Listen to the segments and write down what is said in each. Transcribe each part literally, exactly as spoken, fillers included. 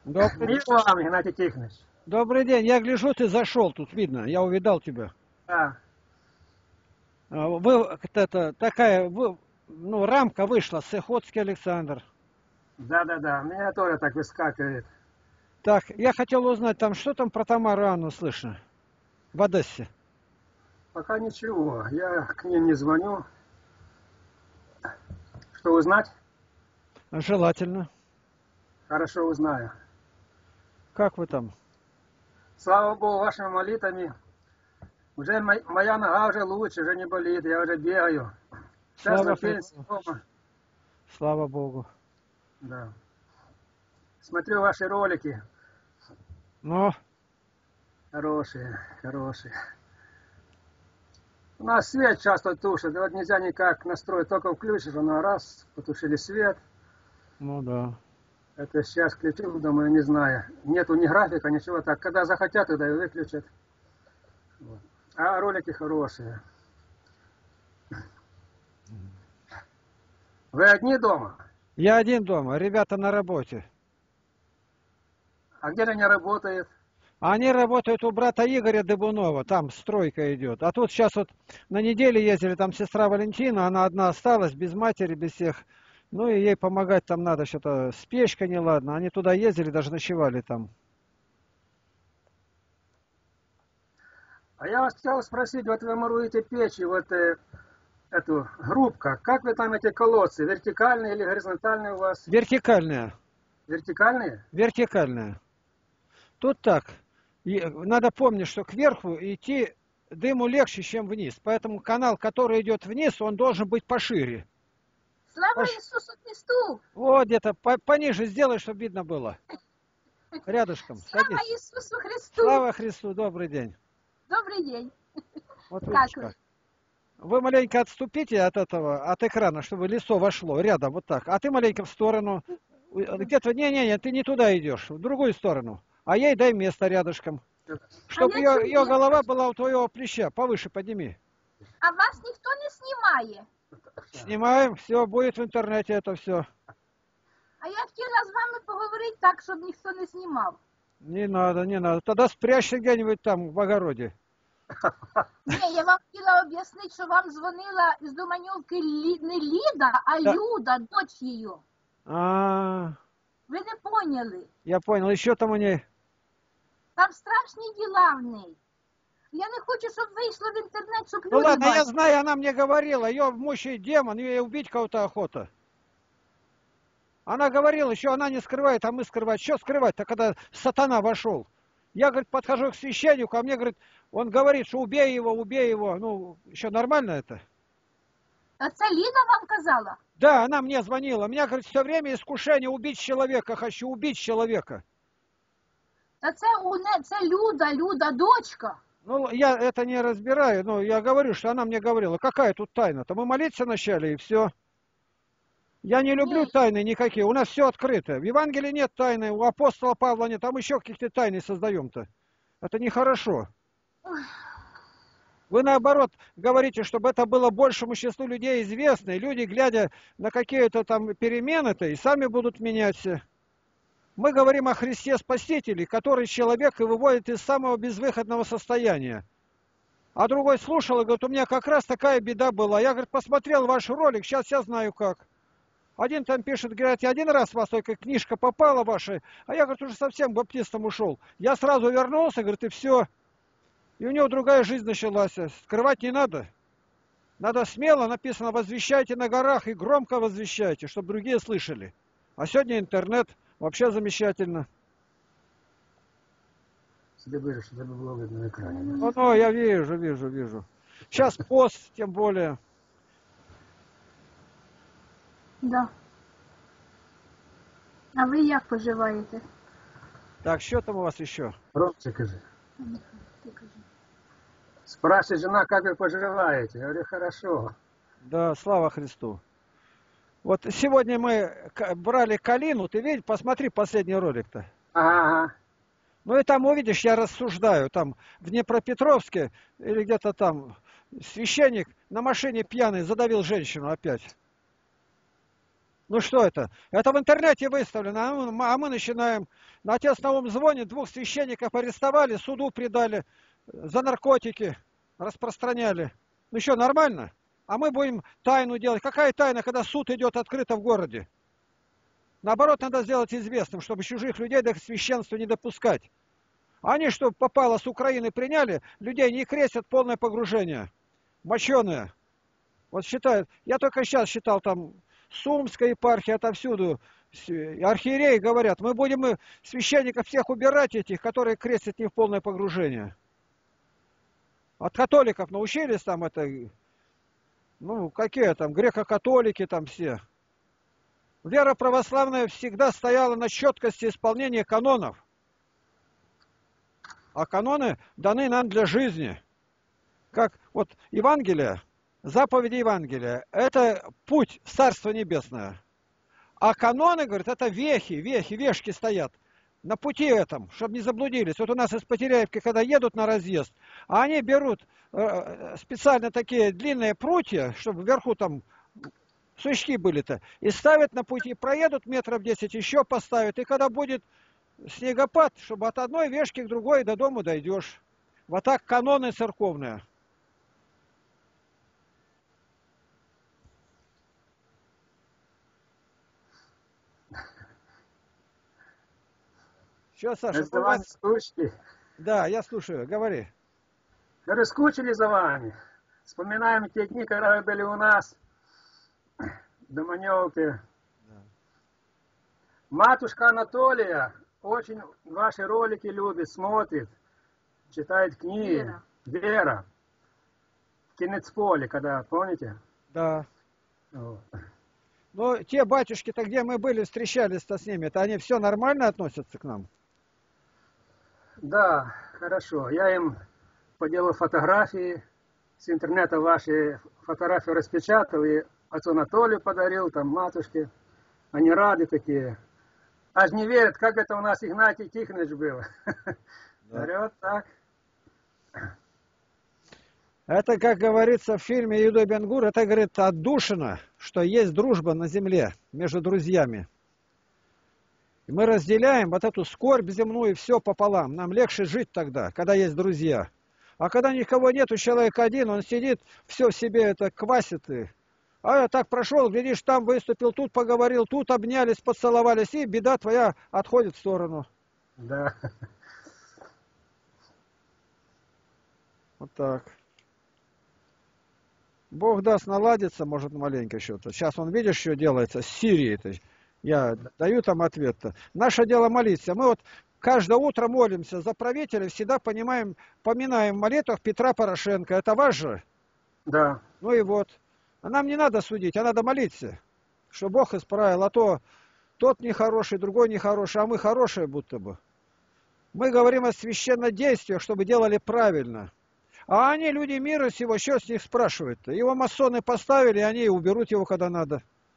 Добрый, Мир вам, Игнатий Тихонович. добрый день. Я гляжу, ты зашел, тут видно. Я увидал тебя. Да, А, Вы, это, такая, вы, ну, рамка вышла, Сыходский Александр. да, да, да. Меня тоже так выскакивает. Так, я хотел узнать, там, что там про Тамару Анну слышно в Одессе? Пока ничего. Я к ним не звоню. Что узнать? Желательно. Хорошо узнаю. Как вы там? Слава Богу, вашими молитвами. Уже мо- моя нога уже лучше, уже не болит. Я уже бегаю. Сейчас Слава на пенсии Христу. дома. Слава Богу. Да. Смотрю ваши ролики. Но, Хорошие, хорошие. У нас свет часто тушит. Вот нельзя никак настроить. Только включишь, оно раз, потушили свет. ну да. Это сейчас включу, думаю, не знаю. Нету ни графика, ничего так. Когда захотят, тогда и выключат. Вот. А ролики хорошие. Вы одни дома? Я один дома, ребята на работе. А где они работают? Они работают у брата Игоря Дыбунова, там стройка идет. А тут сейчас вот на неделе ездили, там сестра Валентина, она одна осталась, без матери, без всех. Ну и ей помогать там надо, что-то с печкой неладно. Они туда ездили, даже ночевали там. А я вас хотел спросить, вот вы муруете печи, вот э, эту грубка. Как вы там эти колодцы? Вертикальные или горизонтальные у вас? Вертикальная, Вертикальные? вертикальная. Тут так. И надо помнить, что кверху идти дыму легче, чем вниз. Поэтому канал, который идет вниз, он должен быть пошире. Слава Пош... Ісусу Христу! Вот где-то по- пониже сделай, чтобы видно было. Рядышком. Слава Садись. Ісусу Христу! Слава Христу, добрый день. Добрый день! Вот Как видишь вы? как. Вы маленько отступите от этого, от экрана, чтобы лицо вошло рядом, вот так. А ты маленько в сторону. Где-то, не-не-не, ты не туда идешь, в другую сторону. А ей дай место рядышком. А Чтобы я ее, чую, ее я голова хочу- была у твоего плеча. Повыше подними. А вас ніхто не знімає. Снимаем, все, будет в интернете это все. А я хотіла з вами поговорити так, щоб ніхто не знімав. Не надо, не надо. Тогда спрячься где-нибудь там в огороде. Ні, я вам хотіла об'яснити, що вам дзвонила з Доманівки Лі... не Ліда, а Да. Люда, дочь її. А, Ви не поняли. я понял. Еще там у ней. Там страшні діла в неї. Я не хочу, щоб вийшло в інтернет, щоб Ну люди ладно, я бачили. знаю, она мне говорила, ее мощный демон, ей убить кого-то охота. Она говорила, еще она не скрывает, а мы скрывать. Что скрывать-то, когда сатана вошел? Я, говорит, подхожу к священнику, а мне, говорит, он говорит, что убей его, убей его. Ну, еще нормально это? А це Ліда вам казала? Да, она мне звонила. Меня, говорит, все время искушение убить человека, хочу убить человека. Та це у не це Люда, Люда, дочка. Ну, я это не разбираю, но я говорю, что она мне говорила, какая тут тайна-то? Мы молиться начали, и все. Я не люблю Нет. тайны никакие, у нас все открыто. В Евангелии нет тайны, у апостола Павла нет, там еще каких-то тайны создаем-то. Это нехорошо. Вы наоборот говорите, чтобы это было большему числу людей известно, и люди, глядя на какие-то там перемены-то, и сами будут меняться. Мы говорим о Христе Спасителе, который человека выводит из самого безвыходного состояния. А другой слушал и говорит, у меня как раз такая беда была. Я, говорит, посмотрел ваш ролик, сейчас я знаю как. Один там пишет, говорят, я один раз вас только книжка попала ваша, а я, говорит, уже совсем баптистом ушел. Я сразу вернулся, говорит, и все. И у него другая жизнь началась. Скрывать не надо. Надо смело, написано, возвещайте на горах и громко возвещайте, чтобы другие слышали. А сегодня интернет вообще замечательно. Тебе говорю, что это было видно на экране. Ну, ну, я вижу, вижу, вижу. Сейчас пост, тем более. Да. А ви як поживаєте? Так, что там у вас еще? Ромче, скажи. Ти кажи. Спрашивает жена, как вы поживаете? Я говорю, хорошо. Да, слава Христу. Вот сегодня мы к- брали калину, ты видишь, посмотри последний ролик-то. Ага, ага. Ну и там увидишь, я рассуждаю, там в Днепропетровске или где-то там священник на машине пьяный задавил женщину опять. Ну что это? Это в интернете выставлено, а мы, а мы начинаем. На Отец Наум звонит, двух священников арестовали, суду предали, за наркотики распространяли. Ну что, нормально? А мы будем тайну делать. Какая тайна, когда суд идет открыто в городе? Наоборот, надо сделать известным, чтобы чужих людей до священства не допускать. Они, что попало с Украины, приняли, людей не крестят, полное погружение. Моченые. Вот считают, я только сейчас считал, там, Сумская епархия, отовсюду, архиереи говорят, мы будем священников всех убирать, этих, которые крестят не в полное погружение. От католиков научились там это, ну, какие там, греко-католики там все. Вера православная всегда стояла на четкости исполнения канонов. А каноны даны нам для жизни. Как вот Евангелие, заповеди Евангелия, это путь в Царство Небесное. А каноны, говорят, это вехи, вехи, вешки стоят на пути этом, чтобы не заблудились. Вот у нас из Потеряевки, когда едут на разъезд, а они берут э, специально такие длинные прутья, чтобы вверху там сучки были-то, и ставят на пути, проедут метров десять, еще поставят, и когда будет снегопад, чтобы от одной вешки к другой до дома дойдешь. Вот так каноны церковные. Что, Саша, За вами скучили. Да, я слушаю, говори. Говорю, скучили за вами. Вспоминаем те дни, когда вы были у нас в Доманевке. Да. Матушка Анатолия очень ваши ролики любит, смотрит, читает книги. Вера. Вера. В Кинецполе, когда, помните? Да. Вот. Ну, те батюшки-то, где мы были, встречались-то с ними, то они все нормально относятся к нам? Да, хорошо. Я им поделал фотографии, с интернета ваши фотографии распечатал, и отцу Анатолию подарил, там матушке. Они рады такие. Аж не верят, как это у нас Игнатий Тихонович был. Да. Говорю, вот так. Это, как говорится в фильме Юдо Бен-Гур, это, говорит, отдушина, что есть дружба на земле между друзьями. И мы разделяем вот эту скорбь земную все пополам. Нам легче жить тогда, когда есть друзья. А когда никого нету, человек один, он сидит, все в себе это квасит. И... А я так прошел, глядишь, там выступил, тут поговорил, тут обнялись, поцеловались, и беда твоя отходит в сторону. Да. Вот так. Бог даст, наладится, может, маленько что-то. Сейчас он, видишь, что делается с Сирией-то. Я даю там ответ-то. Наше дело молиться. Мы вот каждое утро молимся за правителя, всегда понимаем, поминаем в молитвах Петра Порошенко. Это ваш же? Да. Ну и вот. А нам не надо судить, а надо молиться, что Бог исправил. А то тот нехороший, другой нехороший, а мы хорошие будто бы. Мы говорим о священнодействиях, чтобы делали правильно. А они, люди мира сего, что с них спрашивают-то? Его масоны поставили, они уберут его, когда надо.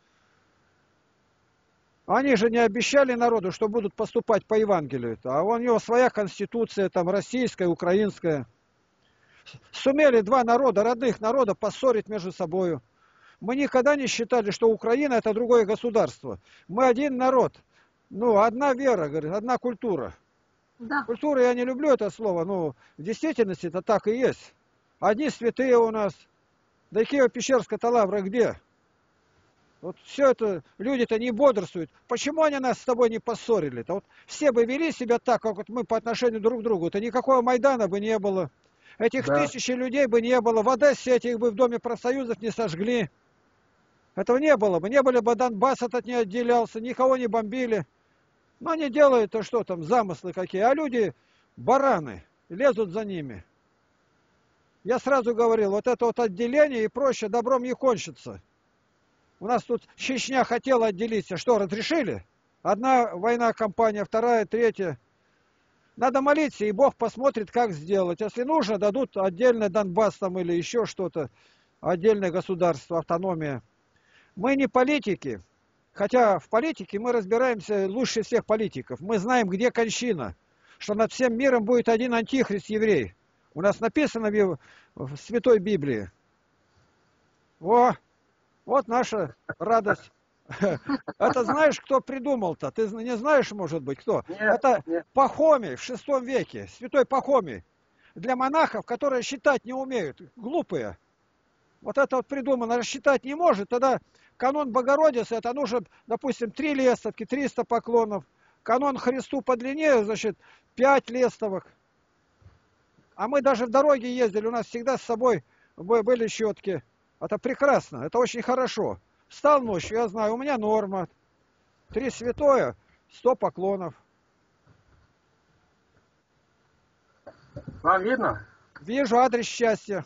Они же не обещали народу, что будут поступать по Евангелию-то. А у него своя конституция, там, российская, украинская. Сумели два народа, родных народа, поссорить между собой. Мы никогда не считали, что Украина это другое государство. Мы один народ. Ну, одна вера, говорит, одна культура. Да. Культура, я не люблю это слово, но в действительности это так и есть. Одни святые у нас. Да и Киево-Печерская-то лавра где? Вот все это, люди-то не бодрствуют. Почему они нас с тобой не поссорили-то? Вот все бы вели себя так, как вот мы по отношению друг к другу, то никакого Майдана бы не было. Этих Да. тысячи людей бы не было. В Одессе этих бы в Доме профсоюзов не сожгли. Этого не было бы. Не были бы, Донбасс этот не отделялся, никого не бомбили. Но они делают-то что там, замыслы какие. А люди бараны, лезут за ними. Я сразу говорил, вот это вот отделение и проще добром не кончится. У нас тут Чечня хотела отделиться. Что, разрешили? Одна война, кампания, вторая, третья. Надо молиться, и Бог посмотрит, как сделать. Если нужно, дадут отдельный Донбасс там или еще что-то. Отдельное государство, автономия. Мы не политики. Хотя в политике мы разбираемся лучше всех политиков. Мы знаем, где кончина. Что над всем миром будет один антихрист еврей. У нас написано в, в Святой Библии. О, вот наша радость. Это знаешь, кто придумал-то? Ты не знаешь, может быть, кто? Нет, Это нет. Пахомий в шестом веке, святой Пахомий. Для монахов, которые считать не умеют, глупые. Вот это вот придумано, считать не может, тогда канон Богородицы, это нужно, допустим, три лестовки, триста поклонов. Канон Христу подлиннее, значит, пять лестовок. А мы даже в дороге ездили, у нас всегда с собой были щетки. Это прекрасно, это очень хорошо. Встал ночью, я знаю, у меня норма. Три святое, сто поклонов. Вам видно? Вижу адрес счастья.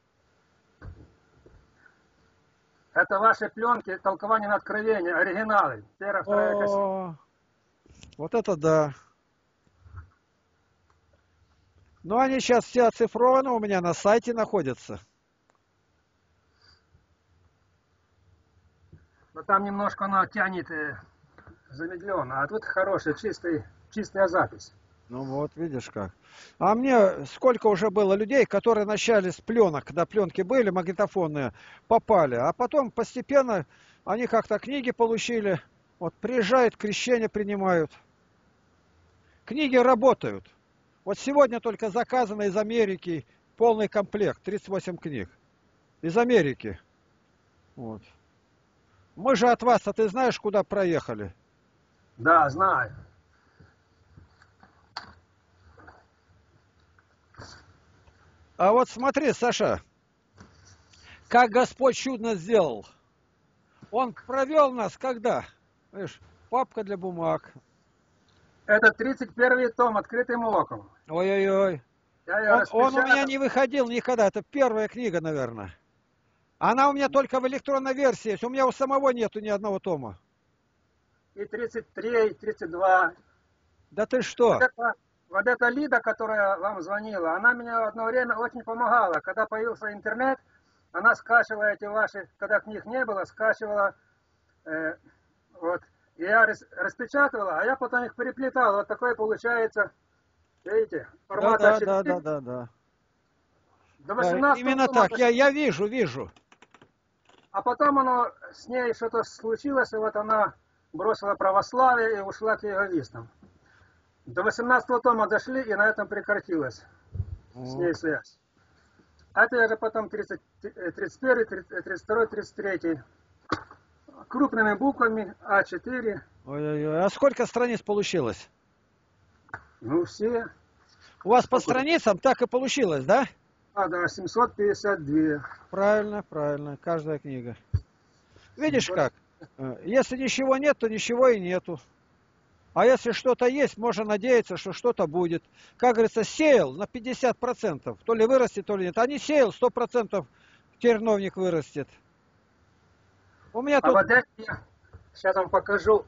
Это ваши пленки толкования на откровение, оригиналы. Первая, вторая кассета. О, вот это да. Но они сейчас все оцифрованы, у меня на сайте находятся. Но там немножко оно тянет э, замедленно, а тут хорошая, чистый, чистая запись. Ну вот, видишь как. А мне сколько уже было людей, которые начали с пленок, когда пленки были, магнитофонные, попали. А потом постепенно они как-то книги получили. Вот приезжают, крещение принимают. Книги работают. Вот сегодня только заказано из Америки полный комплект, тридцать восемь книг. Из Америки. Вот. Мы же от вас, а ты знаешь, куда проехали? Да, знаю. А вот смотри, Саша, как Господь чудно сделал. Он провел нас когда? Видишь, папка для бумаг. Это тридцать первый том «Открытым оком». Ой-ой-ой. Я ее Он, он у меня распечатал. не выходил никогда. Это первая книга, наверное. Она у меня только в электронной версии есть. У меня у самого нету ни одного тома. И тридцать три, и тридцать два. Да ты что? Вот это, вот эта Лида, которая вам звонила, она мне одно время очень помогала. Когда появился интернет, она скачивала эти ваши, когда книг не было, скачивала, э, вот, и я рас, распечатывала, а я потом их переплетал. Вот такое получается, видите, формат Да, А четыре. да, да, да, да. До Да, восемнадцатого именно тома так. Я, я вижу, вижу. А потом оно, с ней что-то случилось, и вот она бросила православие и ушла к иеговистам. До восемнадцатого тома дошли, и на этом прекратилась с ней связь. А это я же потом тридцать, тридцать один, тридцать два, тридцать три. Крупными буквами А четыре. Ой-ой-ой. А сколько страниц получилось? Ну, все. У вас по Сколько? страницам так и получилось, да? А, да, семьсот пятьдесят два. Правильно, правильно. Каждая книга. Видишь как? Э, Если ничего нет, то ничего и нету. А если что-то есть, можно надеяться, что что-то будет. Как говорится, сеял на пятьдесят процентов. То ли вырастет, то ли нет. А не сеял, сто процентов терновник вырастет. У меня А тут, вот эти, сейчас вам покажу.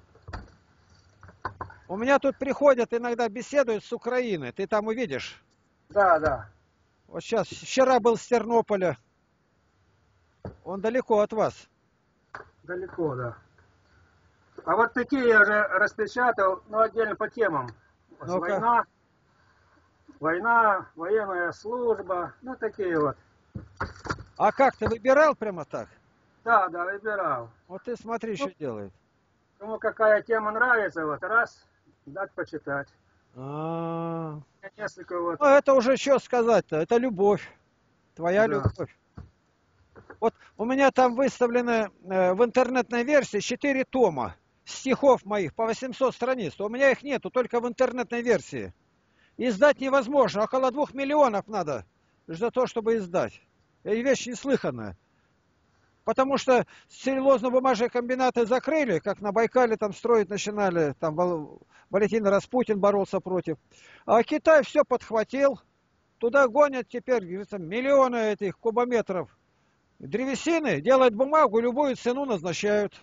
у меня тут приходят, иногда беседуют с Украины. Ты там увидишь. Да, да. Вот сейчас, вчера был с Тернополя. Он далеко от вас. Далеко, да. А вот такие я уже распечатал, но отдельно по темам. Ну-ка. Война, война, военная служба, ну такие вот. А как, ты выбирал прямо так? Да, да, выбирал. Вот ты смотри, что делает. Кому какая тема нравится, вот раз, дать почитать. А, Несколько вот. ну это уже что сказать-то? Это любовь. Твоя Да. любовь. Вот у меня там выставлены э, в интернетной версии четыре тома стихов моих по восемьсот страниц. У меня их нету, только в интернетной версии. Издать невозможно. Около двух миллионов надо для того, чтобы издать. И вещь неслыханная. Потому что целлюлозно-бумажные комбинаты закрыли, как на Байкале там строить начинали, там Валентин Распутин боролся против. А Китай все подхватил. Туда гонят теперь, говорится, миллионы этих кубометров древесины, делают бумагу, любую цену назначают.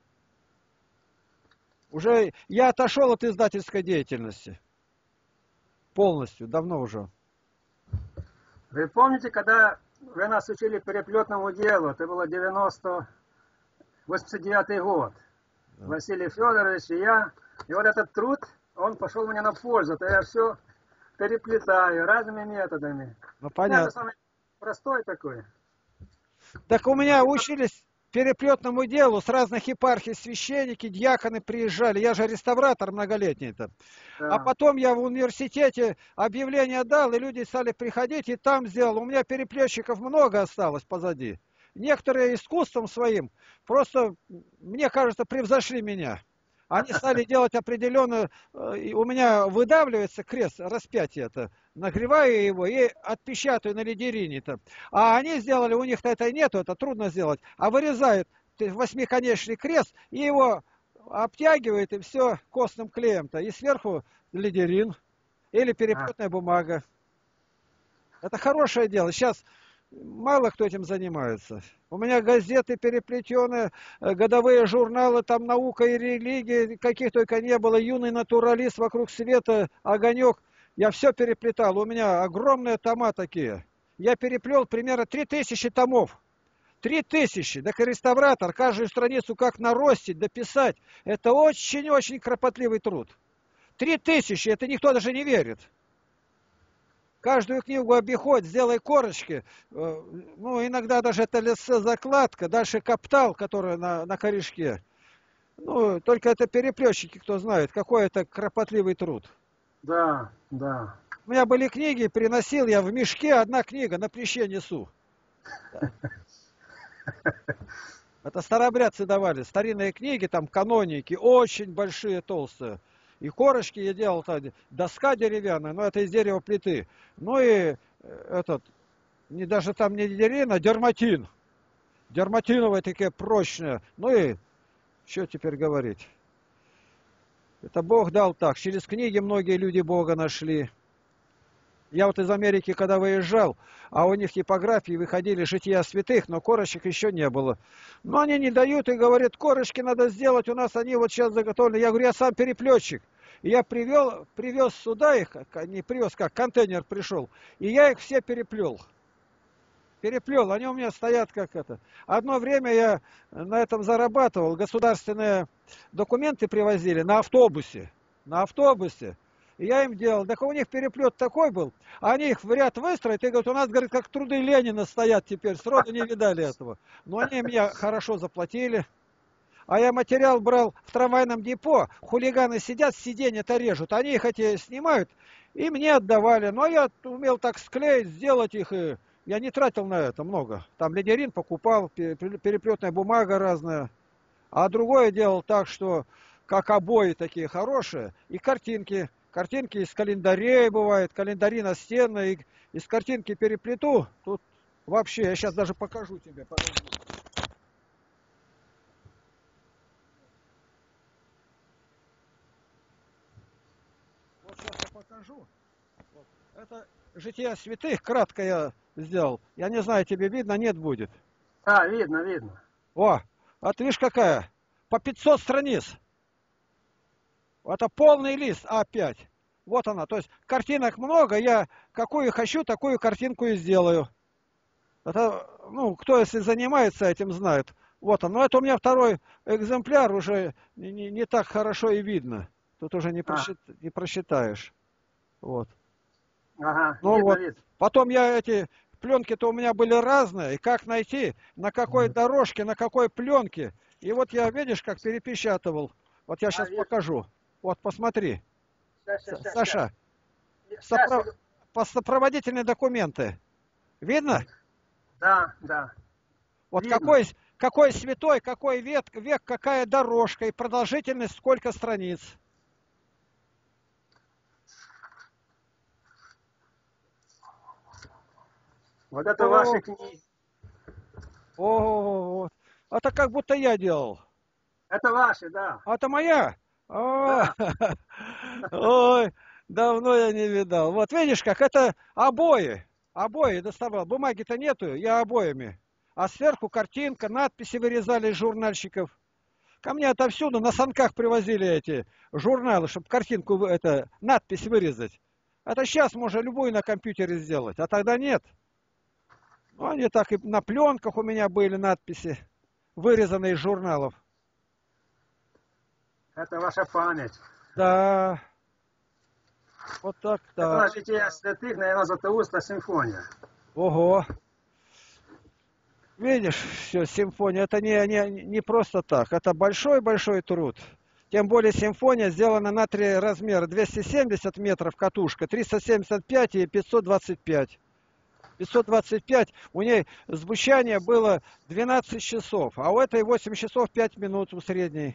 Уже я отошел от издательской деятельности. Полностью, давно уже. Вы помните, когда вы нас учили переплетному делу, это было девяносто восемьдесят девятый год. Да. Василий Федорович и я. И вот этот труд, он пошел мне на пользу. То я все переплетаю разными методами. Ну Это понятно. самый простой такой. Так у меня учились, переплетному делу с разных епархий священники, диаконы приезжали. Я же реставратор многолетний-то. А Да. потом я в университете объявление дал, и люди стали приходить, и там сделал. У меня переплетчиков много осталось позади. Некоторые искусством своим просто, мне кажется, превзошли меня. Они стали делать определенную... э, У меня выдавливается крест, распятие это. Нагреваю его и отпечатаю на лидерине-то. А они сделали, у них-то это нету, это трудно сделать. А вырезают восьмиконечный крест и его обтягивает, и все костным клеем-то. И сверху лидерин или А, переплетная бумага. Это хорошее дело. Сейчас мало кто этим занимается. У меня газеты переплетенные, э, годовые журналы, там наука и религия, каких только не было. Юный натуралист, вокруг света, огонек. Я все переплетал. У меня огромные тома такие. Я переплел примерно три тысячи томов. Три тысячи. Так и реставратор, каждую страницу как наростить, дописать. Это очень-очень кропотливый труд. Три тысячи, это никто даже не верит. Каждую книгу обиходь, сделай корочки. Э, Ну, иногда даже это лице закладка, дальше каптал, который на, на корешке. Ну, только это переплетчики, кто знает, какой это кропотливый труд. да, да. У меня были книги, приносил я в мешке, одна книга, на плеще несу. Это старообрядцы давали. Старинные книги, там каноники, очень большие, толстые. И корочки я делал, там, доска деревянная, но это из дерева плиты. Ну и э, этот, не даже там не деревина, а дерматин. Дерматиновые такие прочные. Ну и что теперь говорить? Это Бог дал так. Через книги многие люди Бога нашли. Я вот из Америки, когда выезжал, а у них типографии выходили жития святых, но корочек еще не было. Но они не дают и говорят, корочки надо сделать, у нас они вот сейчас заготовлены. Я говорю, я сам переплетчик. И я привел, привез сюда их, не привез, как контейнер пришел, и я их все переплел. Переплел, они у меня стоят как это. Одно время я на этом зарабатывал, государственные документы привозили на автобусе. На автобусе. И я им делал. Так у них переплет такой был. Они их в ряд выстроят и говорят, у нас, говорит, как труды Ленина стоят теперь. Сроду не видали этого. Но они мне хорошо заплатили. А я материал брал в трамвайном депо. Хулиганы сидят, сиденья-то режут. Они их эти снимают и мне отдавали. Но я умел так склеить, сделать их. И я не тратил на это много. Там лидерин покупал, переплетная бумага разная. А другое делал так, что как обои такие хорошие и картинки. Картинки из календарей бывают, календари настенные, из картинки переплету. Тут вообще, я сейчас даже покажу тебе. Подожди. Вот сейчас я покажу. Вот. Это жития святых, кратко я сделал. Я не знаю, тебе видно, нет будет. А, видно, видно. О, а ты видишь какая? По пятьсот страниц. Это полный лист А пять. Вот она. То есть картинок много, я какую хочу, такую картинку и сделаю. Это, ну, кто если занимается этим, знает. Вот он. Но это у меня второй экземпляр, уже не, не, не так хорошо и видно. Тут уже не, А, просчит, не просчитаешь. Вот. ага, Ну видно, вот. видно. Потом я эти пленки-то у меня были разные. И как найти, на какой дорожке, на какой пленке. И вот я, видишь, как перепечатывал. Вот я А, сейчас вижу. покажу. Вот, посмотри. Сейчас, сейчас, сейчас. Саша, Сейчас, сопро... сейчас. по- сопроводительные документы. Видно? Да, да. Вот Видно. какой, какой святой, какой век, век, какая дорожка и продолжительность, сколько страниц. Вот это О, ваши книги. о, это как будто я делал. Это ваши, да. А это моя? О, Да. ой, давно я не видал. Вот видишь, как это обои. Обои доставал. Бумаги-то нету, я обоями. А сверху картинка, надписи вырезали из журнальщиков. Ко мне отовсюду на санках привозили эти журналы, чтобы картинку, это, надпись вырезать. Это сейчас можно любую на компьютере сделать, а тогда нет. Ну, они так и на пленках у меня были надписи, вырезанные из журналов. Это ваша память. Да, вот так, Это да. на жития святых, наверное, Златоуста симфония. Ого. Видишь, все, симфония, это не, не, не просто так, это большой-большой труд. Тем более симфония сделана на три размера, двести семьдесят метров катушка, триста семьдесят пять и пятьсот двадцать пять. пятьсот двадцать пять, у ней звучание было двенадцать часов, а у этой восемь часов пять минут у средней.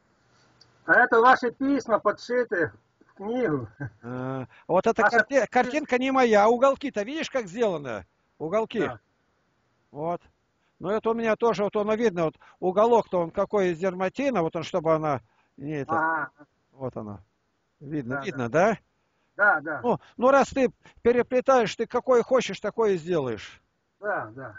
А это ваши письма подшиты в книгу. А, вот эта Ваша... карти... картинка не моя, а уголки-то видишь, как сделаны? Уголки. Да. Вот. Но это у меня тоже, вот оно видно, вот уголок-то он какой из дерматина, вот он, чтобы она не это. Ага. Вот оно. Видно, Да, видно, да? да? Да, да. Ну, ну, раз ты переплетаешь, ты какой хочешь, такой и сделаешь. Да, да.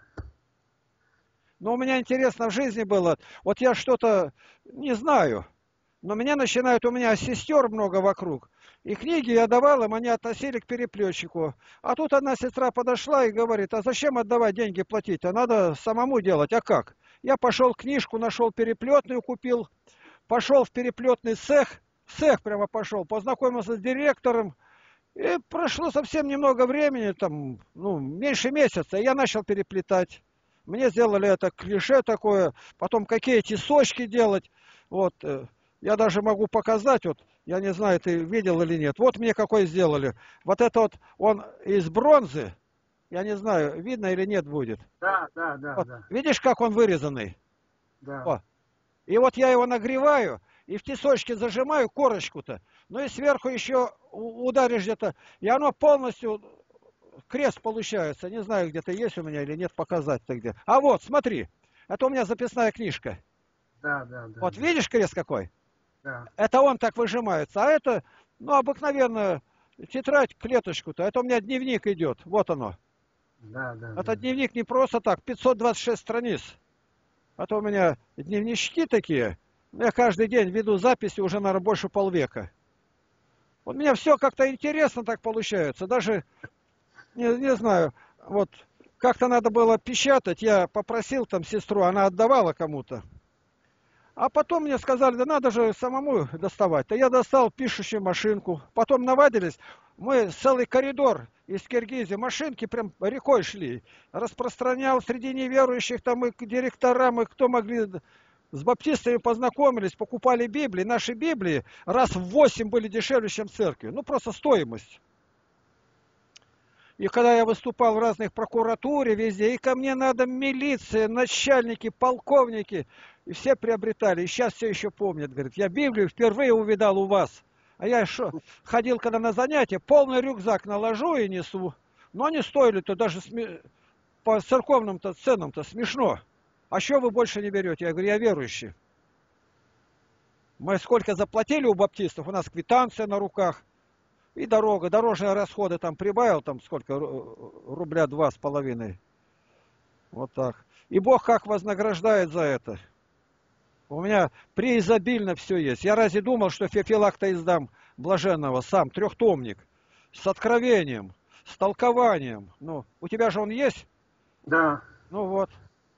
Но у меня интересно в жизни было, вот я что-то не знаю, но меня начинают, у меня сестер много вокруг, и книги я давал им, они относили к переплетчику. А тут одна сестра подошла и говорит, а зачем отдавать деньги платить, а надо самому делать, а как? Я пошел книжку, нашел переплетную, купил, пошел в переплетный цех, в цех прямо пошел, познакомился с директором, и прошло совсем немного времени, там, ну, меньше месяца, и я начал переплетать. Мне сделали это клише такое, потом какие тесочки делать, вот, э, я даже могу показать, вот, я не знаю, ты видел или нет, вот мне какой сделали, вот это вот, он из бронзы, я не знаю, видно или нет будет. Да, да, да, Вот, да. видишь, как он вырезанный? Да. О. И вот я его нагреваю, и в тесочке зажимаю корочку-то, ну и сверху еще ударишь где-то, и оно полностью, крест получается, не знаю, где-то есть у меня или нет, показать-то где. А вот, смотри, это у меня записная книжка. Да, да, да. Вот да. видишь крест какой? Да. Это он так выжимается, а это, ну, обыкновенная тетрадь, клеточку-то, это у меня дневник идет, вот оно. Да, да, Это да. дневник не просто так, пятьсот двадцать шесть страниц. Это у меня дневнички такие. Я каждый день веду записи уже, наверное, больше полвека. У меня все как-то интересно так получается. Даже, не, не знаю, вот как-то надо было печатать. Я попросил там сестру, она отдавала кому-то. А потом мне сказали, да надо же самому доставать. Да я достал пишущую машинку. Потом навадились. Мы целый коридор из Киргизии, машинки прям рекой шли. Распространял среди неверующих, там и к директорам, и кто могли... С баптистами познакомились, покупали Библии. Наши Библии раз в восемь были дешевле, чем в церкви. Ну, просто стоимость. И когда я выступал в разных прокуратуре везде, и ко мне надо милиция, начальники, полковники, и все приобретали. И сейчас все еще помнят. Говорят, я Библию впервые увидал у вас. А я шо, ходил когда на занятия, полный рюкзак наложу и несу. Но они стоили-то даже сме... по церковным-то ценам-то смешно. А что вы больше не берете? Я говорю, я верующий. Мы сколько заплатили у баптистов, у нас квитанция на руках. И дорога, дорожные расходы там прибавил, там сколько, рубля два с половиной. Вот так. И Бог как вознаграждает за это. У меня преизобильно все есть. Я разве думал, что Феофилакта издам блаженного сам, трехтомник, с откровением, с толкованием. Ну, у тебя же он есть? Да. Ну вот.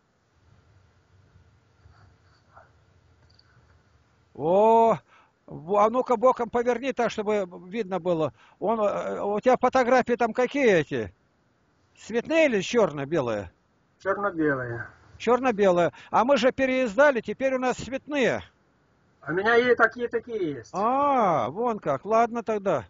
О, а ну-ка боком поверни так, чтобы видно было. Он, у тебя фотографии там какие эти? Цветные или черно-белые? Черно-белые. Черно-белые. А мы же переиздали, теперь у нас цветные. А у меня и такие, такие есть. А, вон как. Ладно тогда.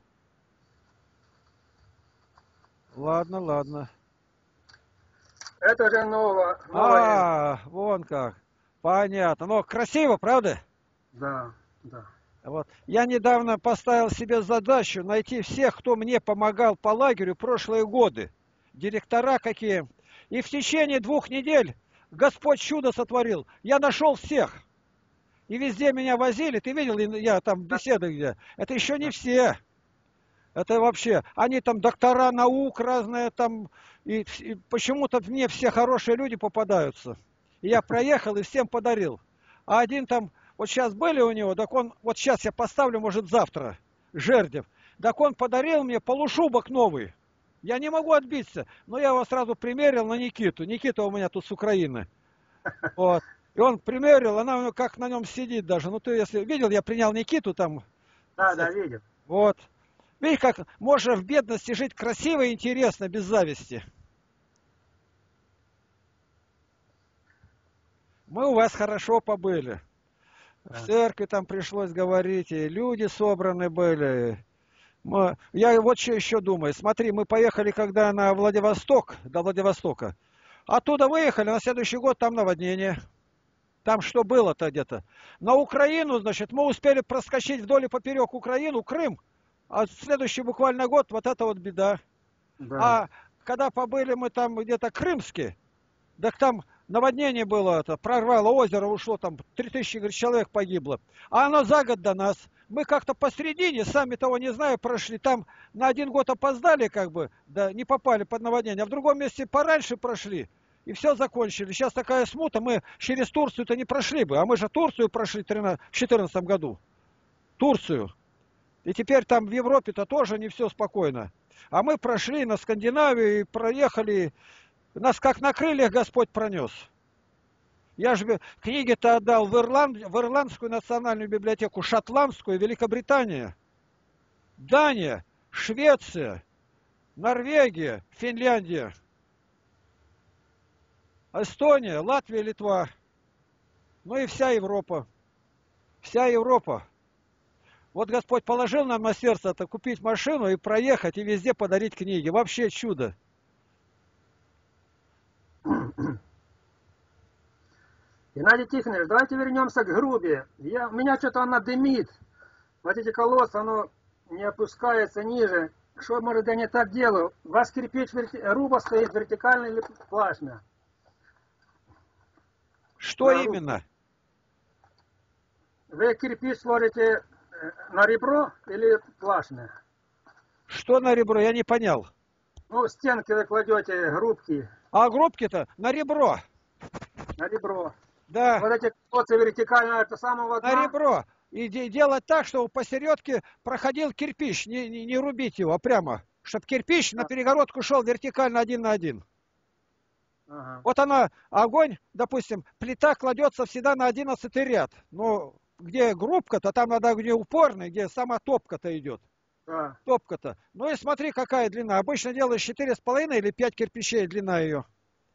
Ладно, ладно. Это же ново, новое. А, вон как. Понятно. Ну, красиво, правда? Да, да. Вот. Я недавно поставил себе задачу найти всех, кто мне помогал по лагерю прошлые годы. Директора какие. И в течение двух недель Господь чудо сотворил. Я нашел всех. И везде меня возили. Ты видел, я там беседы где. Это еще не все. Это вообще, они там доктора наук разные там. И, и почему-то мне все хорошие люди попадаются. И я проехал и всем подарил. А один там, вот сейчас были у него, так он, вот сейчас я поставлю, может завтра, Жердев. Так он подарил мне полушубок новый. Я не могу отбиться, но я его сразу примерил на Никиту. Никита у меня тут с Украины. Вот. И он примерил, она как на нем сидит даже. Ну ты если видел, я принял Никиту там. Да, да, видел. Вот. Видишь, как можно в бедности жить красиво и интересно, без зависти. Мы у вас хорошо побыли. Да. В церкви там пришлось говорить, и люди собраны были. Мы... Я вот что еще думаю. Смотри, мы поехали когда на Владивосток, до Владивостока. Оттуда выехали, на следующий год там наводнение. Там что было-то где-то? На Украину, значит, мы успели проскочить вдоль и поперек Украину, Крым. А следующий буквально год, вот это вот беда. Да. А когда побыли мы там где-то крымские, так там наводнение было, это, прорвало озеро, ушло, там три тысячи говорит, человек погибло. А оно за год до нас. Мы как-то посередине, сами того не зная, прошли. Там на один год опоздали, как бы, да, не попали под наводнение. А в другом месте пораньше прошли. И все закончили. Сейчас такая смута, мы через Турцию-то не прошли бы. А мы же Турцию прошли в две тысячи четырнадцатом году. Турцию. И теперь там в Европе-то тоже не все спокойно. А мы прошли на Скандинавию и проехали. Нас как на крыльях Господь пронес. Я же книги-то отдал в, Ирланд... в Ирландскую национальную библиотеку, Шотландскую, Великобритания, Дания, Швеция, Норвегия, Финляндия, Эстония, Латвия, Литва. Ну и вся Европа. Вся Европа. Вот Господь положил нам на сердце это купить машину и проехать, и везде подарить книги. Вообще чудо. Геннадий Тихонович, давайте вернемся к грубе. Я, у меня что-то она дымит. Вот эти колодцы, оно не опускается ниже. Что, может, я не так делаю? У вас кирпич верти... грубо стоит вертикально или плашмя? Что на именно? Вы кирпич сложите на ребро или плашмя? Что на ребро? Я не понял. Ну, стенки вы кладете, грубки. А грубки-то на ребро. На ребро. Да. Вот эти колодцы вертикально, это самого дна. На ребро. И де делать так, чтобы посередке проходил кирпич. Не, не, не рубить его, а прямо. Чтобы кирпич на перегородку шел вертикально один на один. Ага. Вот она, огонь, допустим, плита кладется всегда на одиннадцатый ряд. Но где грубка-то, там надо где упорный, где сама топка-то идет. Да. Топка-то. Ну и смотри, какая длина. Обычно делаешь четыре с половиной или пять кирпичей длина ее.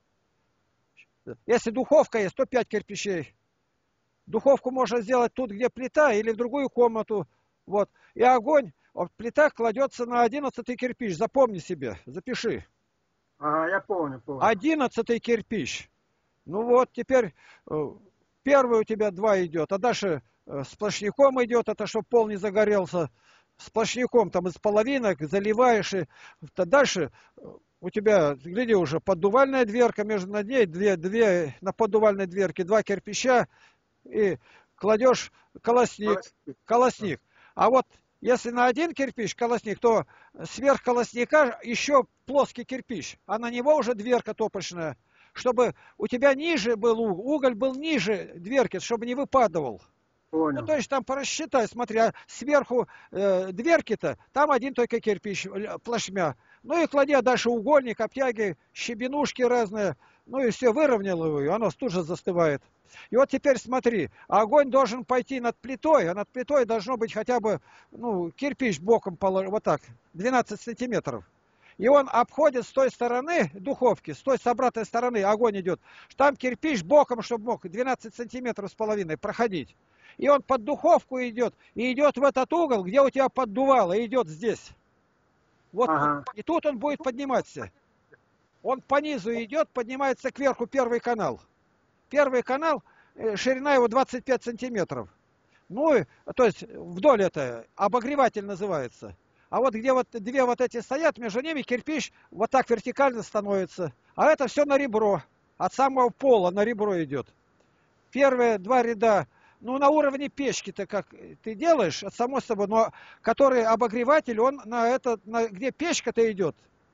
Если духовка есть, то пять кирпичей. Духовку можно сделать тут, где плита, или в другую комнату. Вот. И огонь, вот, плита кладется на одиннадцатый кирпич. Запомни себе, запиши. Ага, я помню, помню. Одиннадцатый кирпич. Ну вот, теперь э, первый у тебя два идет, а дальше э, сплошняком идет, это чтобы пол не загорелся. Сплошняком там из половинок заливаешь, и то дальше у тебя, гляди, уже поддувальная дверка, между над ней две, две на поддувальной дверке два кирпича, и кладешь колосник, колосник. А вот если на один кирпич колосник, то сверх колосника еще плоский кирпич, а на него уже дверка топочная, чтобы у тебя ниже был уголь, уголь был ниже дверки, чтобы не выпадывал. Понял. Ну, то есть там порасчитай, смотри, а сверху э, дверки-то, там один только кирпич, плашмя. Ну и клади, а дальше угольник, обтяги, щебенушки разные. Ну и все, выровнял его, и оно тут же застывает. И вот теперь смотри, огонь должен пойти над плитой, а над плитой должно быть хотя бы, ну, кирпич боком положить, вот так, двенадцать сантиметров. И он обходит с той стороны духовки, с той с обратной стороны огонь идет. Там кирпич боком, чтобы мог двенадцать сантиметров с половиной проходить. И он под духовку идет, и идет в этот угол, где у тебя поддувало, и идет здесь. Вот, ага. И тут он будет подниматься. Он по низу идет, поднимается кверху первый канал. Первый канал, ширина его двадцать пять сантиметров. Ну, то есть вдоль это, обогреватель называется. А вот где вот две вот эти стоят, между ними кирпич вот так вертикально становится. А это все на ребро. От самого пола на ребро идет. Первые два ряда, ну, на уровне печки-то как ты делаешь, это само собой, но который обогреватель, он на это, на, где печка-то идет.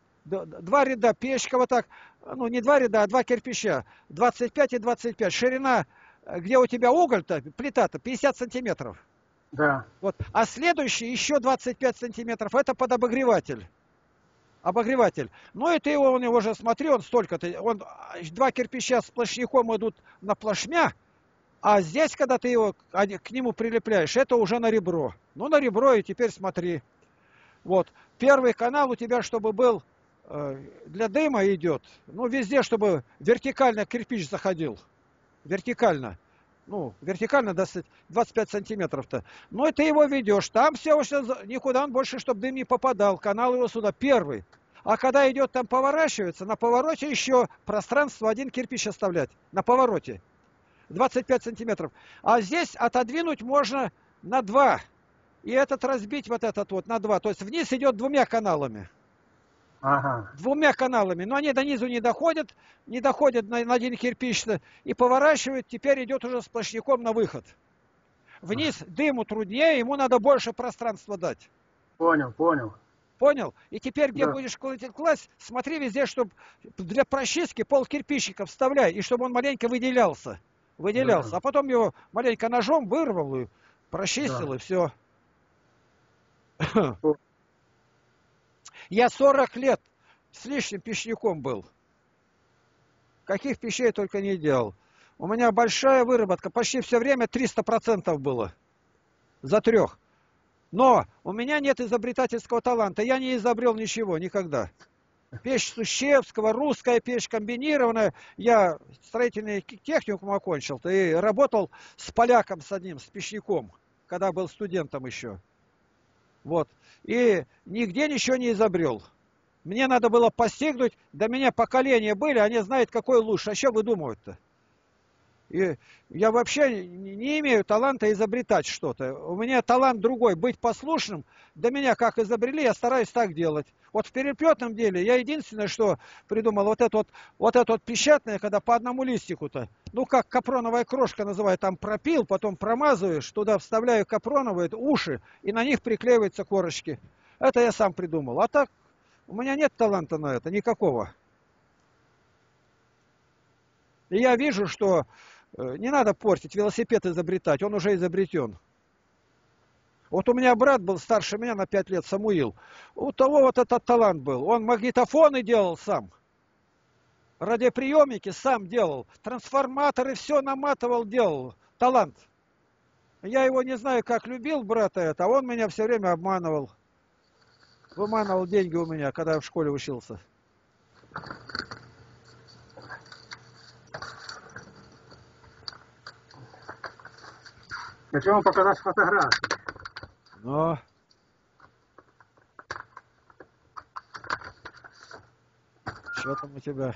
Два ряда печка вот так, ну, не два ряда, а два кирпича. двадцать пять и двадцать пять. Ширина, где у тебя уголь-то, плита-то, пятьдесят сантиметров. Да. Вот. А следующий еще двадцать пять сантиметров, это под обогреватель. Обогреватель. Ну и ты его, он его уже смотри, он столько-то, он, два кирпича с плашняком идут на плашмя, а здесь, когда ты его к нему прилепляешь, это уже на ребро. Ну, на ребро, и теперь смотри. Вот. Первый канал у тебя, чтобы был э, для дыма идет, ну, везде, чтобы вертикально кирпич заходил. вертикально. Ну, вертикально двадцать пять сантиметров-то. Ну, и ты его ведешь. Там все, никуда он больше, чтобы дым не попадал. Канал его сюда первый. А когда идет там поворачивается, на повороте еще пространство один кирпич оставлять. На повороте. двадцать пять сантиметров. А здесь отодвинуть можно на два. И этот разбить вот этот вот на два. То есть вниз идет двумя каналами. Ага. Двумя каналами. Но они до низу не доходят. Не доходят на, на один кирпич. И поворачивают. Теперь идет уже сплошняком на выход. Вниз дыму труднее. Ему надо больше пространства дать. Понял, понял. Понял? И теперь, где Да. будешь класть, смотри везде, чтобы для прочистки пол кирпичика вставляй. И чтобы он маленько выделялся. Выделялся. Да. А потом его маленько ножом вырвал и прочистил, Да. и все. О. Я сорок лет с лишним печником был. Каких печей только не делал. У меня большая выработка. Почти все время триста процентов было. За трех. Но у меня нет изобретательского таланта. Я не изобрел ничего никогда. Печь Сущевского, русская печь комбинированная. Я строительный техникум окончил и работал с поляком, с одним, с печником, когда был студентом еще. Вот. И нигде ничего не изобрел. Мне надо было постигнуть, до меня поколения были, они знают, какой лучше. А что выдумывают-то? И я вообще не имею таланта изобретать что-то. У меня талант другой, быть послушным. До меня как изобрели, я стараюсь так делать. Вот в переплетном деле я единственное, что придумал, вот это вот, вот это вот печатное, когда по одному листику-то, ну как капроновая крошка называют, там пропил, потом промазываешь, туда вставляю капроновые уши, и на них приклеиваются корочки. Это я сам придумал. А так, у меня нет таланта на это, никакого. И я вижу, что не надо портить, велосипед изобретать, он уже изобретен. Вот у меня брат был старше меня на пять лет, Самуил. У того вот этот талант был. Он магнитофоны делал сам. Радиоприемники сам делал. Трансформаторы все наматывал, делал. Талант. Я его не знаю, как любил брата это, а он меня все время обманывал. Выманывал деньги у меня, когда я в школе учился. Хочу вам показать фотографию. Но... Что там у тебя?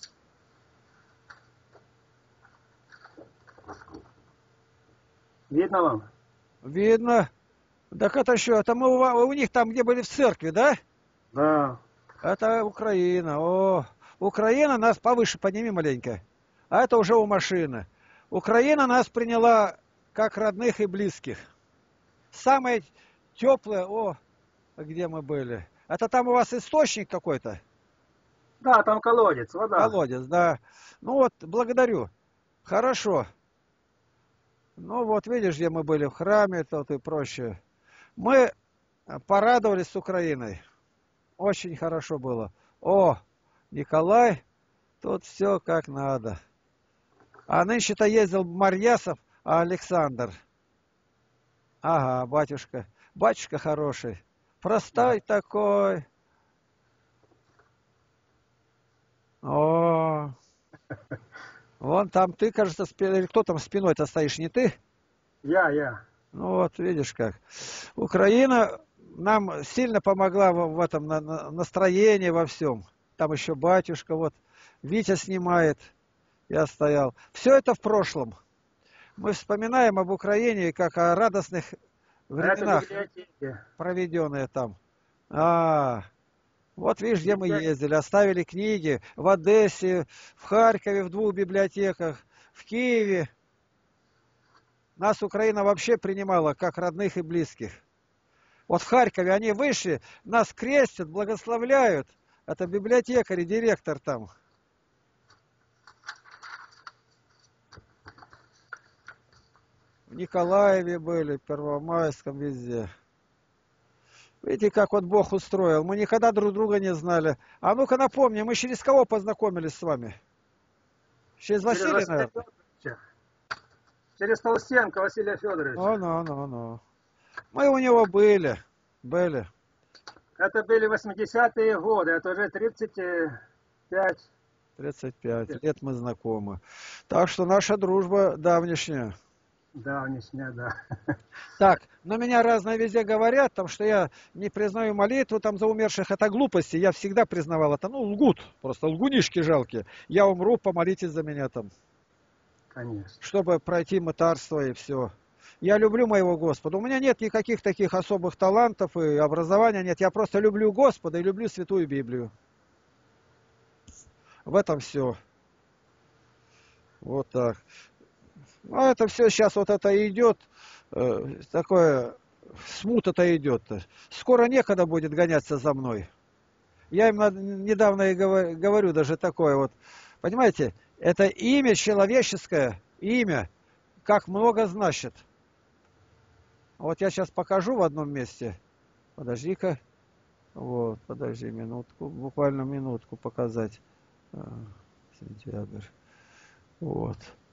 Видно вам? Видно. Так это что, это мы у, у них там, где были в церкви, да? Да. Это Украина. О, Украина нас повыше подними маленько. А это уже у машины. Украина нас приняла как родных и близких. Самое теплое, о, где мы были. Это там у вас источник какой-то? Да, там колодец, вода. Колодец, да. Ну вот, благодарю. Хорошо. Ну вот, видишь, где мы были в храме, тут и прочее. Мы порадовались с Украиной. Очень хорошо было. О, Николай, тут все как надо. А нынче-то ездил Марьясов, а Александр. Ага, батюшка. Батюшка хороший. Простой да. Такой. О, вон там ты, кажется, или кто там спиной-то стоишь, не ты? Я, я. Ну вот, видишь как. Украина нам сильно помогла в, в этом на, на, настроении, во всем. Там еще батюшка, вот, Витя снимает. Я стоял. Все это в прошлом. Мы вспоминаем об Украине как о радостных временах, проведенные там. А, вот видишь, где мы ездили. Оставили книги в Одессе, в Харькове, в двух библиотеках, в Киеве. Нас Украина вообще принимала как родных и близких. Вот в Харькове они вышли, нас крестят, благословляют. Это библиотекарь и директор там. В Николаеве были, в Первомайском, везде. Видите, как вот Бог устроил. Мы никогда друг друга не знали. А ну-ка напомни, мы через кого познакомились с вами? Через Василия, наверное? Через Толстенко Василия Федоровича. Ну, ну, ну, ну. Мы у него были. Были. Это были восьмидесятые годы, это уже тридцать пять тридцать пять лет мы знакомы. Так что наша дружба давнишняя. Давнишняя, да. Так, но меня разное везде говорят, там, что я не признаю молитву там за умерших. Это глупости. Я всегда признавал это. Ну, лгут. Просто лгунишки жалкие. Я умру, помолитесь за меня там. Конечно. Чтобы пройти мытарство и все. Я люблю моего Господа. У меня нет никаких таких особых талантов и образования нет. Я просто люблю Господа и люблю Святую Библию. В этом все. Вот так. Ну, это все сейчас вот это идет, э, такое, смута-то идет. Скоро некогда будет гоняться за мной. Я им на- недавно и говорю, говорю даже такое вот. Понимаете, это имя человеческое, имя, как много значит. Вот я сейчас покажу в одном месте. Подожди-ка. Вот, подожди минутку, буквально минутку показать. А, сентябрь. Вот.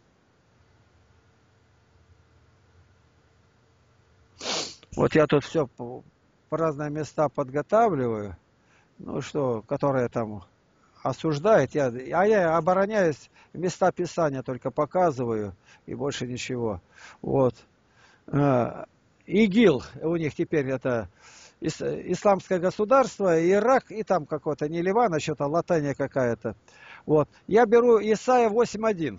Вот я тут все по, по разные места подготавливаю, ну что, которые там осуждают, я, а я обороняюсь, места Писания только показываю и больше ничего. Вот. А, ИГИЛ у них теперь это ис, исламское государство, Ирак и там какое-то, не Ливан, а что-то латания какая-то. Вот. Я беру Исайя восемь один,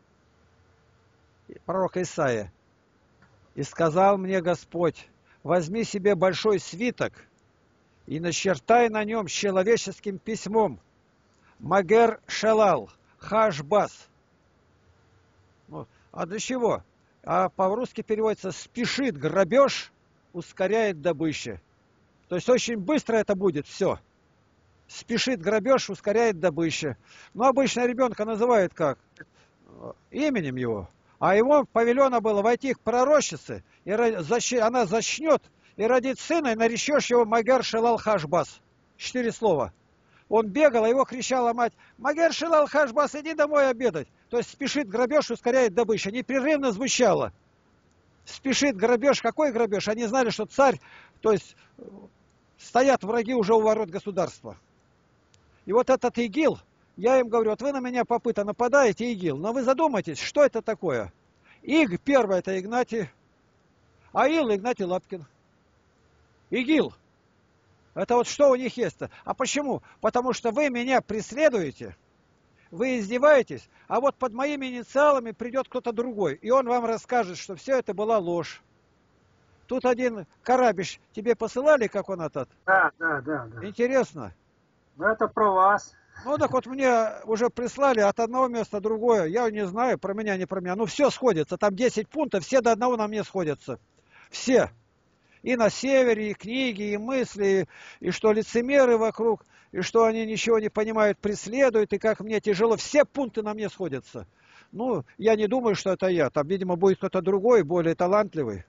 пророк Исайя. «И сказал мне Господь, возьми себе большой свиток и начертай на нем человеческим письмом Магер Шелал, Хашбас». Ну, а для чего? А по-русски переводится «спешит грабеж, ускоряет добыча». То есть очень быстро это будет все. Спешит грабеж, ускоряет добыча. Но обычно ребенка называют как? Именем его. А ему повелено было войти к пророчице, и она зачнет, и родит сына, и наречешь его Магер Шелал Хашбас. Четыре слова. Он бегал, а его кричала мать: «Магер Шелал Хашбас, иди домой обедать». То есть спешит грабеж, ускоряет добыча. Непрерывно звучало. Спешит грабеж. Какой грабеж? Они знали, что царь, то есть стоят враги уже у ворот государства. И вот этот ИГИЛ, я им говорю, вот вы на меня, попыта, нападаете, ИГИЛ, но вы задумайтесь, что это такое? ИГ, первое, это Игнатий, а ИЛ Игнатий Лапкин. ИГИЛ. Это вот что у них есть-то? А почему? Потому что вы меня преследуете, вы издеваетесь, а вот под моими инициалами придет кто-то другой, и он вам расскажет, что все это была ложь. Тут один Карабиш тебе посылали, как он этот? Да, да, да, да. Интересно. Ну, это про вас. Ну, так вот мне уже прислали от одного места другое. Я не знаю, про меня, не про меня. Ну, все сходится. Там десять пунктов, все до одного на мне сходятся. Все. И на севере, и книги, и мысли, и, и что лицемеры вокруг, и что они ничего не понимают, преследуют, и как мне тяжело. Все пункты на мне сходятся. Ну, я не думаю, что это я. Там, видимо, будет кто-то другой, более талантливый.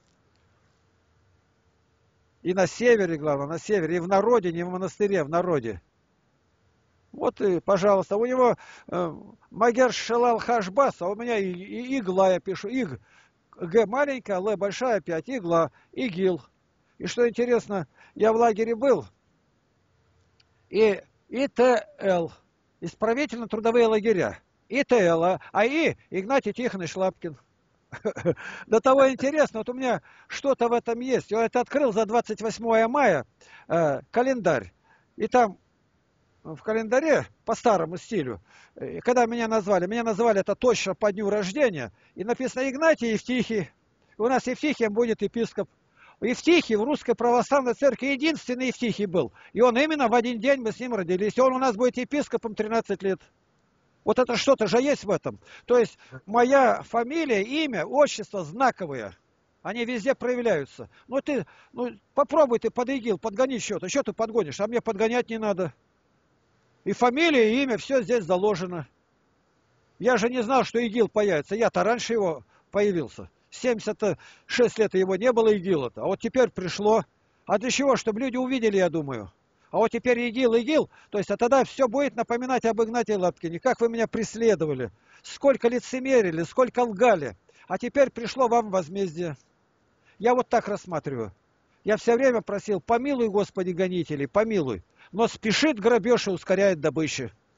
И на севере, главное, на севере, и в народе, не в монастыре, в народе. Вот и, пожалуйста, у него э, Магер Шелал Хашбас, а у меня и, и игла, я пишу, иг, Г маленькая, Л большая, пять, игла, ИГИЛ. И что интересно, я в лагере был, и ИТЛ, исправительно-трудовые лагеря, ИТЛ, а, а И Игнатий Тихонович Лапкин. До того интересно, вот у меня что-то в этом есть. Я это открыл за двадцать восьмое мая э, календарь, и там в календаре по старому стилю, когда меня назвали, меня назвали это точно по дню рождения, и написано Игнатий Евтихий. У нас Евтихием будет епископ. Евтихий в Русской Православной Церкви единственный Евтихий был. И он именно в один день мы с ним родились. И он у нас будет епископом тринадцать лет. Вот это что-то же есть в этом. То есть моя фамилия, имя, отчество знаковые. Они везде проявляются. Ну ты, ну попробуй ты под ИГИЛ, подгони что-то. Что ты подгонишь? А мне подгонять не надо. И фамилия, и имя, все здесь заложено. Я же не знал, что ИГИЛ появится. Я-то раньше его появился. семьдесят шесть лет его не было ИГИЛа-то. А вот теперь пришло. А для чего? Чтобы люди увидели, я думаю. А вот теперь ИГИЛ, ИГИЛ. То есть, а тогда все будет напоминать об Игнатии Лапкине. Как вы меня преследовали. Сколько лицемерили, сколько лгали. А теперь пришло вам возмездие. Я вот так рассматриваю. Я все время просил, помилуй, Господи, гонителей, помилуй. Но спешит грабеж и ускоряет добычу.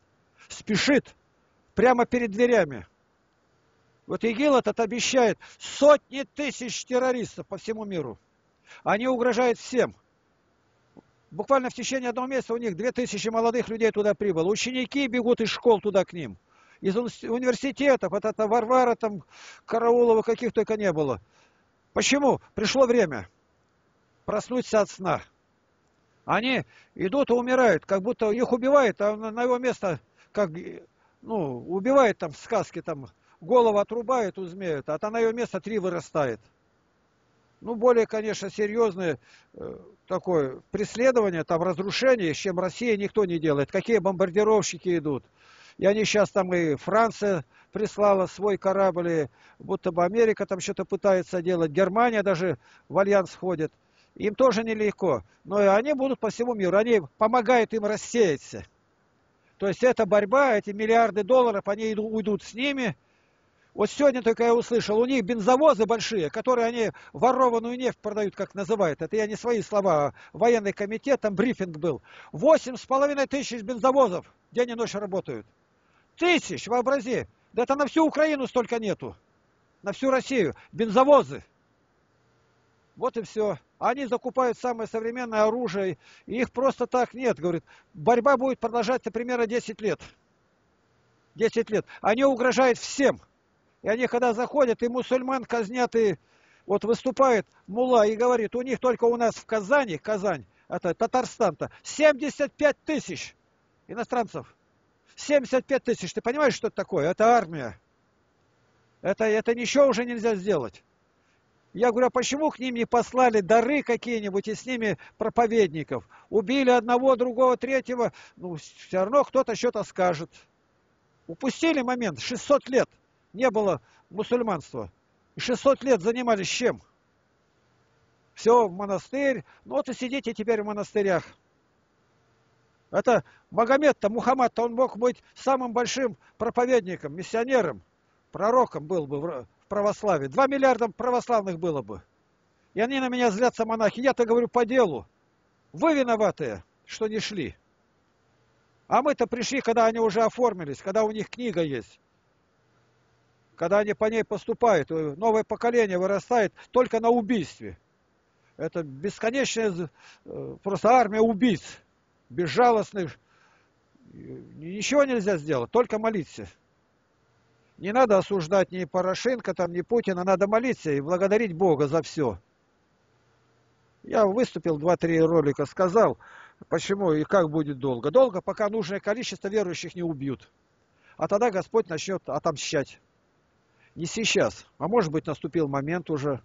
спешит прямо перед дверями. Вот ИГИЛ этот обещает сотни тысяч террористов по всему миру. Они угрожают всем. Буквально в течение одного месяца у них две тысячи молодых людей туда прибыло. Ученики бегут из школ туда к ним. Из университетов, вот это Варвара, там, Караулова, каких только не было. Почему? Пришло время проснуться от сна. Они идут и умирают, как будто их убивают, а на его место, как, ну, убивает там в сказке, там, голову отрубают у змея, а на его место три вырастает. Ну, более, конечно, серьезное э, такое преследование, там, разрушение, чем Россия никто не делает. Какие бомбардировщики идут. И они сейчас там, и Франция прислала свой корабль, и будто бы Америка там что-то пытается делать. Германия даже в альянс входит. Им тоже нелегко. Но и они будут по всему миру. Они помогают им рассеяться. То есть эта борьба, эти миллиарды долларов, они уйдут с ними. Вот сегодня только я услышал, у них бензовозы большие, которые они ворованную нефть продают, как называют. Это я не свои слова, а военный комитет, там брифинг был. Восемь с половиной тысяч бензовозов день и ночь работают. Тысяч, вообрази. Да это на всю Украину столько нету. На всю Россию. Бензовозы. Вот и все. Они закупают самое современное оружие. И их просто так нет. Говорит, борьба будет продолжаться примерно десять лет. десять лет. Они угрожают всем. И они, когда заходят, и мусульман казнят, и вот выступает мулла и говорит, у них только у нас в Казани, Казань, это Татарстан-то, семьдесят пять тысяч иностранцев. семьдесят пять тысяч. Ты понимаешь, что это такое? Это армия. Это, это ничего уже нельзя сделать. Я говорю, а почему к ним не послали дары какие-нибудь и с ними проповедников? Убили одного, другого, третьего. Ну, все равно кто-то что-то скажет. Упустили момент. шестьсот лет не было мусульманства. И шестьсот лет занимались чем? Все, в монастырь. Ну вот и сидите теперь в монастырях. Это Магомед-то, Мухаммад-то, он мог быть самым большим проповедником, миссионером, пророком был бы в православии. Два миллиарда православных было бы. И они на меня злятся, монахи. Я-то говорю по делу. Вы виноватые, что не шли. А мы-то пришли, когда они уже оформились, когда у них книга есть. Когда они по ней поступают. Новое поколение вырастает только на убийстве. Это бесконечная просто армия убийц. Безжалостных. Ничего нельзя сделать, только молиться. Не надо осуждать ни Порошенко, там, ни Путина, надо молиться и благодарить Бога за все. Я выступил, два-три ролика сказал, почему и как будет долго. Долго, пока нужное количество верующих не убьют. А тогда Господь начнет отомщать. Не сейчас, а может быть наступил момент уже.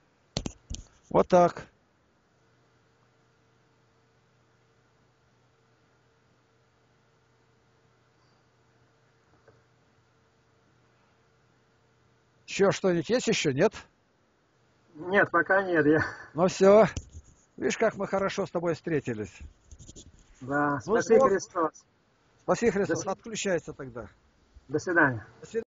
Вот так. Еще что-нибудь есть еще? Нет? Нет, пока нет. Я... Ну все. Видишь, как мы хорошо с тобой встретились. Да, Ну, спаси Христос. Спаси Христос. Отключайся тогда. До свидания. До свидания.